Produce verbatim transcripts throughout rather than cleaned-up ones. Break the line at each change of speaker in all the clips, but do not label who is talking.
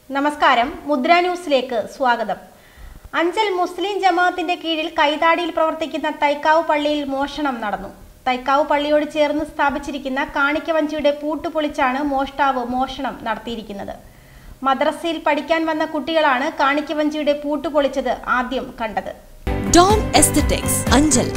നമസ്കാരം, മുദ്ര ന്യൂസിലേക്ക് സ്വാഗതം. അഞ്ചൽ മുസ്ലിം ജമാഅത്തിന്റെ കീഴിൽ കൈതാടിയിൽ പ്രവർത്തിക്കുന്ന തൈക്കാവ് പള്ളിയിൽ മോഷണം നടന്നു. തൈക്കാവ് പള്ളിയോട് ചേർന്ന് സ്ഥാപിച്ചിരിക്കുന്ന കാണിക്കവഞ്ചിയുടെ പൂട്ട് പൊളിച്ചാണ് മോഷ്ടാവ് മോഷണം നടത്തിയിരിക്കുന്നത്. മദ്രസയിൽ പഠിക്കാൻ വന്ന കുട്ടികളാണ് കാണിക്കവഞ്ചിയുടെ പൂട്ട് പൊളിച്ചത് ആദ്യം കണ്ടത്.
ഡോം എസ്തെറ്റിക്സ് അഞ്ചൽ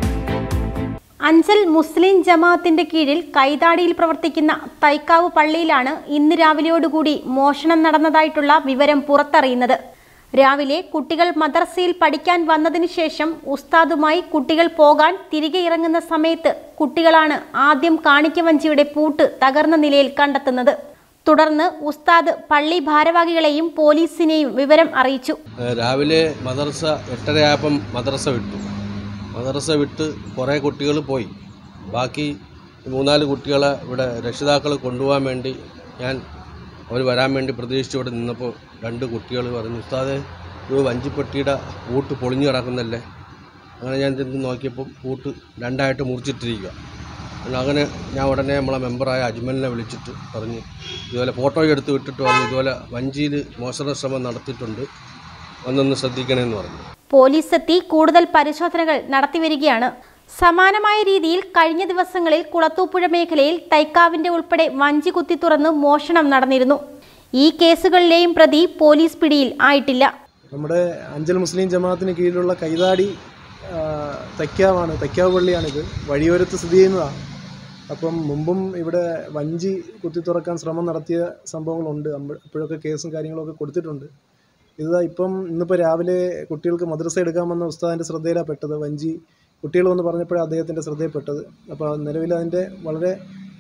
അഞ്ചൽ മുസ്ലിം ജമാഅത്തിന്റെ കീഴിൽ കൈതാടിയിൽ പ്രവർത്തിക്കുന്ന തൈക്കാവ് പള്ളിയിലാണ് ഇന്ന് രാവിലെയോടുകൂടി മോഷണം നടന്നതായിട്ടുള്ള വിവരം പുറത്തറിയുന്നത്. രാവിലെ കുട്ടികൾ മദ്രസയിൽ പഠിക്കാൻ വന്നതിന് ശേഷം ഉസ്താദുമായി കുട്ടികൾ പോകാൻ തിരികെ ഇറങ്ങുന്ന സമയത്ത് കുട്ടികളാണ് ആദ്യം കാണിക്കവഞ്ചിയുടെ പൂട്ട് തകർന്ന നിലയിൽ കണ്ടെത്തുന്നത്. തുടർന്ന് ഉസ്താദ് പള്ളി ഭാരവാഹികളെയും പോലീസിനെയും വിവരം അറിയിച്ചു.
രാവിലെ മദ്രസ എട്ടരയായപ്പം മദ്രസ വിട്ടു. മദ്രസ വിട്ട് കുറേ കുട്ടികൾ പോയി. ബാക്കി മൂന്നാല് കുട്ടികളെ ഇവിടെ രക്ഷിതാക്കൾ കൊണ്ടുപോകാൻ വേണ്ടി ഞാൻ അവർ വരാൻ വേണ്ടി പ്രതീക്ഷിച്ച് ഇവിടെ നിന്നപ്പോൾ രണ്ട് കുട്ടികൾ പറഞ്ഞു, ഉസ്താദെ ഒരു വഞ്ചിപ്പെട്ടിയുടെ പൂട്ട് പൊളിഞ്ഞു കിടക്കുന്നല്ലേ. അങ്ങനെ ഞാൻ ചെന്ന് നോക്കിയപ്പോൾ പൂട്ട് രണ്ടായിട്ട് മുറിച്ചിട്ടിരിക്കുക. അങ്ങനെ ഞാൻ ഉടനെ നമ്മളെ മെമ്പറായ അജ്മലിനെ വിളിച്ചിട്ട് പറഞ്ഞു, ഇതുപോലെ ഫോട്ടോ എടുത്ത് വിട്ടിട്ട് പറഞ്ഞു, ഇതുപോലെ വഞ്ചിയിൽ മോഷണ ശ്രമം നടത്തിയിട്ടുണ്ട്, ഒന്നൊന്ന് ശ്രദ്ധിക്കണമെന്ന് പറഞ്ഞു.
പോലീസ് എത്തി കൂടുതൽ പരിശോധനകൾ നടത്തിവരികയാണ്. സമാനമായ രീതിയിൽ കഴിഞ്ഞ ദിവസങ്ങളിൽ കുളത്തൂപ്പുഴ മേഖലയിൽ തൈക്കാവിന്റെ ഉൾപ്പെടെ വഞ്ചി കുത്തി തുറന്ന് മോഷണം നടന്നിരുന്നു. ഈ കേസുകളിലെയും പ്രതി പോലീസ് പിടിയിൽ ആയിട്ടില്ല.
നമ്മുടെ അഞ്ചൽ മുസ്ലിം ജമാഅത്തിന് കീഴിലുള്ള കൈതാടി തൈക്കാവാണ്, തൈക്കാവ് പള്ളിയാണിത്. വഴിയോരത്ത് സ്ഥിതി ചെയ്യുന്നതാണ്. അപ്പം മുമ്പും ഇവിടെ വഞ്ചി കുത്തി തുറക്കാൻ ശ്രമം നടത്തിയ സംഭവങ്ങളുണ്ട്. അപ്പോഴൊക്കെ കേസും കാര്യങ്ങളൊക്കെ കൊടുത്തിട്ടുണ്ട്. ഇതാ ഇപ്പം ഇന്നിപ്പോൾ രാവിലെ കുട്ടികൾക്ക് മദ്രസ എടുക്കാൻ വന്ന ഉസ്താദിൻ്റെ ശ്രദ്ധയിലാണ് പെട്ടത്. വഞ്ചി കുട്ടികൾ വന്ന് പറഞ്ഞപ്പോഴാണ് അദ്ദേഹത്തിൻ്റെ ശ്രദ്ധയിൽപ്പെട്ടത്. അപ്പോൾ നിലവിൽ അതിൻ്റെ വളരെ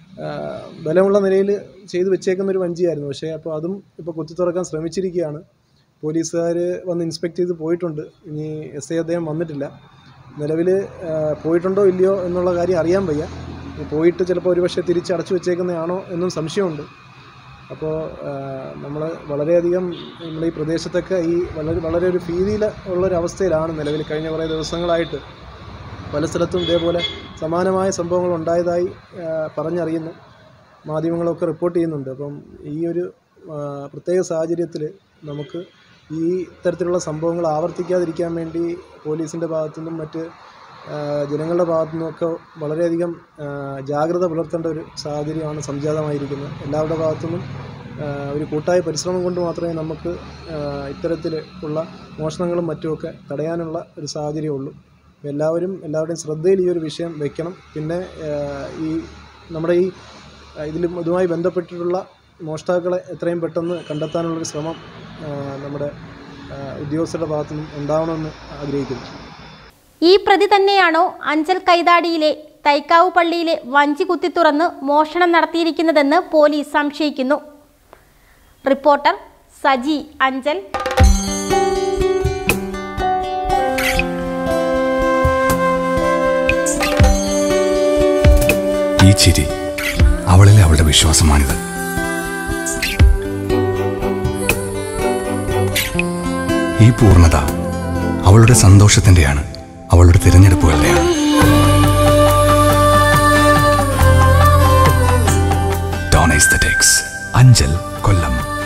ബലമുള്ള നിലയിൽ ചെയ്തു വെച്ചേക്കുന്ന ഒരു വഞ്ചിയായിരുന്നു. പക്ഷേ അപ്പോൾ അതും ഇപ്പോൾ കുത്തി തുറക്കാൻ ശ്രമിച്ചിരിക്കുകയാണ്. പോലീസുകാർ വന്ന് ഇൻസ്പെക്ട് ചെയ്ത് പോയിട്ടുണ്ട്. ഇനി എസ് ഐ അദ്ദേഹം വന്നിട്ടില്ല. നിലവിൽ പോയിട്ടുണ്ടോ ഇല്ലയോ എന്നുള്ള കാര്യം അറിയാൻ വയ്യ. പോയിട്ട് ചിലപ്പോൾ ഒരുപക്ഷെ തിരിച്ച് അടച്ചു വെച്ചേക്കുന്നതാണോ എന്നും സംശയമുണ്ട്. അപ്പോൾ നമ്മൾ വളരെയധികം നമ്മുടെ ഈ പ്രദേശത്തൊക്കെ ഈ വളരെ വളരെ ഒരു ഭീതിയിൽ ഉള്ളൊരവസ്ഥയിലാണ് നിലവിൽ. കഴിഞ്ഞ കുറേ ദിവസങ്ങളായിട്ട് പല സ്ഥലത്തും ഇതേപോലെ സമാനമായ സംഭവങ്ങൾ ഉണ്ടായതായി പറഞ്ഞറിയുന്നു. മാധ്യമങ്ങളൊക്കെ റിപ്പോർട്ട് ചെയ്യുന്നുണ്ട്. അപ്പം ഈ ഒരു പ്രത്യേക സാഹചര്യത്തിൽ നമുക്ക് ഈ തരത്തിലുള്ള സംഭവങ്ങൾ ആവർത്തിക്കാതിരിക്കാൻ വേണ്ടി പോലീസിൻ്റെ ഭാഗത്തുനിന്നും മറ്റ് ജനങ്ങളുടെ ഭാഗത്തു നിന്നൊക്കെ വളരെയധികം ജാഗ്രത പുലർത്തേണ്ട ഒരു സാഹചര്യമാണ് സംജാതമായിരിക്കുന്നത്. എല്ലാവരുടെ ഭാഗത്തുനിന്നും ഒരു കൂട്ടായ പരിശ്രമം കൊണ്ട് മാത്രമേ നമുക്ക് ഇത്തരത്തിൽ ഉള്ള മോഷണങ്ങളും മറ്റുമൊക്കെ തടയാനുള്ള ഒരു സാഹചര്യമുള്ളൂ. എല്ലാവരും എല്ലാവരുടെയും ശ്രദ്ധയിൽ ഈ ഒരു വിഷയം വയ്ക്കണം. പിന്നെ ഈ നമ്മുടെ ഈ ഇതിൽ ഇതുമായി ബന്ധപ്പെട്ടിട്ടുള്ള മോഷ്ടാക്കളെ എത്രയും പെട്ടെന്ന് കണ്ടെത്താനുള്ളൊരു ശ്രമം നമ്മുടെ ഉദ്യോഗസ്ഥരുടെ ഭാഗത്തുനിന്നും ഉണ്ടാവണമെന്ന് ആഗ്രഹിക്കുന്നു.
ഈ പ്രതി തന്നെയാണോ അഞ്ചൽ കൈതാടിയിലെ തൈക്കാവ് പള്ളിയിലെ വഞ്ചി കുത്തി തുറന്ന് മോഷണം നടത്തിയിരിക്കുന്നതെന്ന് പോലീസ് സംശയിക്കുന്നു. റിപ്പോർട്ടർ സജി, അഞ്ചൽ.
ഈ ചിരി അവളിലെ അവളുടെ വിശ്വാസമാണിത്. ഈ പൂർണ്ണത അവളുടെ സന്തോഷത്തിന്റെയാണ്, അവളുടെ തിരഞ്ഞെടുപ്പുകളുടെയാണ്. ഡോൺ എസ്തെറ്റിക്സ് അഞ്ചൽ, കൊല്ലം.